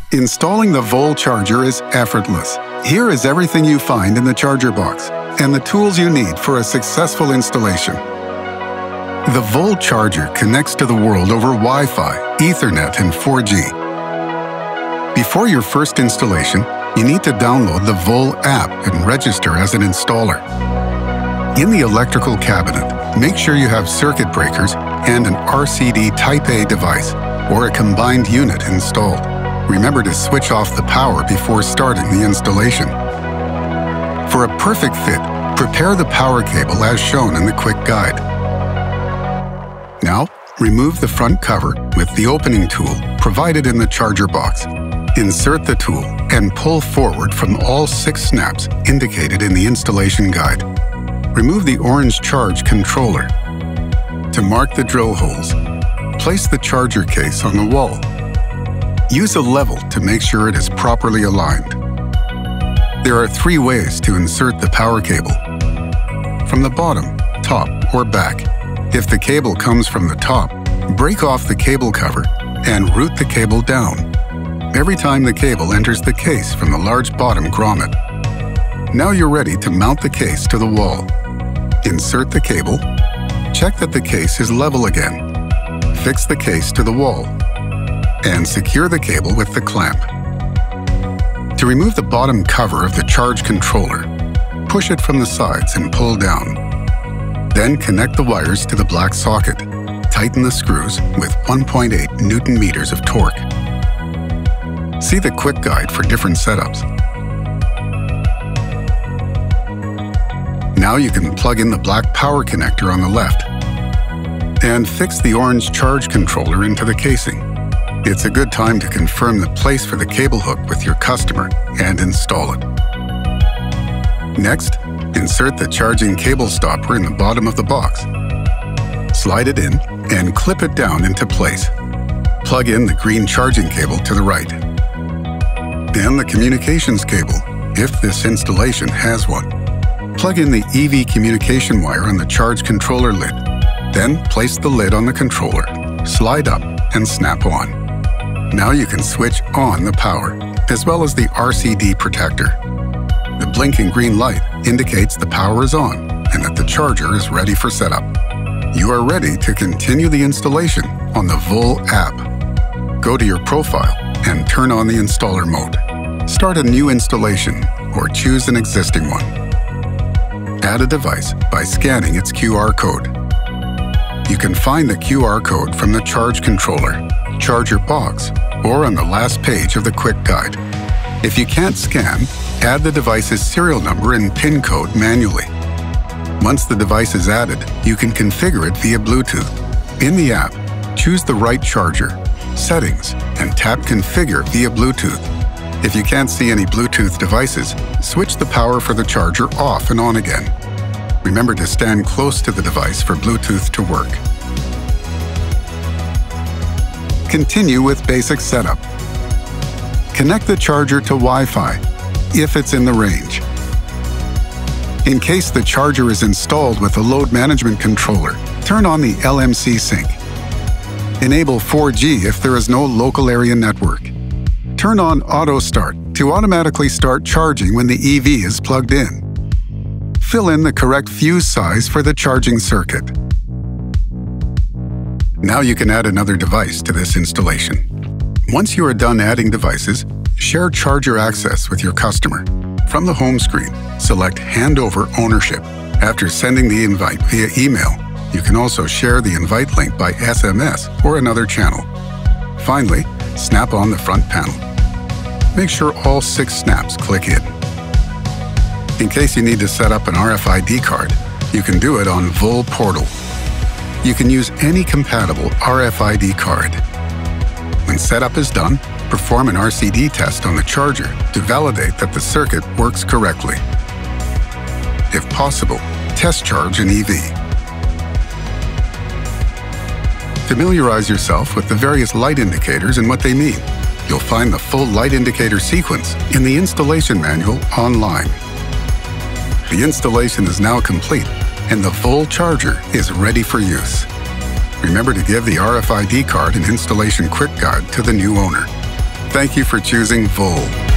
Installing the VOOL charger is effortless. Here is everything you find in the charger box and the tools you need for a successful installation. The VOOL charger connects to the world over Wi-Fi, Ethernet, and 4G. Before your first installation, you need to download the VOOL app and register as an installer. In the electrical cabinet, make sure you have circuit breakers and an RCD Type A device or a combined unit installed. Remember to switch off the power before starting the installation. For a perfect fit, prepare the power cable as shown in the quick guide. Now, remove the front cover with the opening tool provided in the charger box. Insert the tool and pull forward from all 6 snaps indicated in the installation guide. Remove the orange charge controller. To mark the drill holes, place the charger case on the wall. Use a level to make sure it is properly aligned. There are 3 ways to insert the power cable: from the bottom, top, or back. If the cable comes from the top, break off the cable cover and route the cable down. Every time the cable enters the case from the large bottom grommet. Now you're ready to mount the case to the wall. Insert the cable, check that the case is level again, fix the case to the wall, and secure the cable with the clamp. To remove the bottom cover of the charge controller, push it from the sides and pull down. Then connect the wires to the black socket. Tighten the screws with 1.8 Newton meters of torque. See the quick guide for different setups. Now you can plug in the black power connector on the left and fix the orange charge controller into the casing. It's a good time to confirm the place for the cable hook with your customer and install it. Next, insert the charging cable stopper in the bottom of the box. Slide it in and clip it down into place. Plug in the green charging cable to the right. Then the communications cable, if this installation has one. Plug in the EV communication wire on the charge controller lid. Then place the lid on the controller, slide up, and snap on. Now you can switch on the power, as well as the RCD protector. The blinking green light indicates the power is on and that the charger is ready for setup. You are ready to continue the installation on the VOOL app. Go to your profile and turn on the installer mode. Start a new installation or choose an existing one. Add a device by scanning its QR code. You can find the QR code from the charge controller, charger box, or on the last page of the quick guide. If you can't scan, add the device's serial number and PIN code manually. Once the device is added, you can configure it via Bluetooth. In the app, choose the right charger, settings, and tap Configure via Bluetooth. If you can't see any Bluetooth devices, switch the power for the charger off and on again. Remember to stand close to the device for Bluetooth to work. Continue with basic setup. Connect the charger to Wi-Fi, if it's in the range. In case the charger is installed with a load management controller, turn on the LMC sync. Enable 4G if there is no local area network. Turn on Auto Start to automatically start charging when the EV is plugged in. Fill in the correct fuse size for the charging circuit. Now you can add another device to this installation. Once you are done adding devices, share charger access with your customer. From the home screen, select Handover Ownership. After sending the invite via email, you can also share the invite link by SMS or another channel. Finally, snap on the front panel. Make sure all 6 snaps click in. In case you need to set up an RFID card, you can do it on VOOL Portal. You can use any compatible RFID card. When setup is done, perform an RCD test on the charger to validate that the circuit works correctly. If possible, test charge an EV. Familiarize yourself with the various light indicators and what they mean. You'll find the full light indicator sequence in the installation manual online. The installation is now complete and the VOOL charger is ready for use. Remember to give the RFID card and installation quick guide to the new owner. Thank you for choosing VOOL.